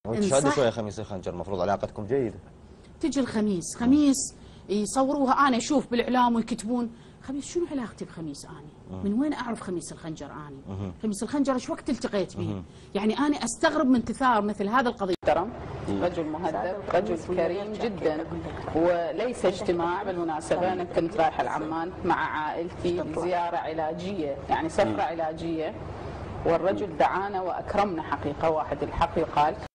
وانت شادي شويه خميس الخنجر، المفروض علاقتكم جيده. تجي خميس يصوروها، انا اشوف بالاعلام ويكتبون خميس، شنو علاقتي بخميس اني؟ من وين اعرف خميس الخنجر اني؟ خميس الخنجر ايش وقت التقيت به؟ يعني انا استغرب من تثار مثل هذا القضيه. رجل مهذب، رجل كريم جدا، وليس اجتماع بالمناسبة. أنا كنت رايحة العمان مع عائلتي زيارة علاجية، يعني سفرة علاجية، والرجل دعانا وأكرمنا حقيقة. واحد الحق يقال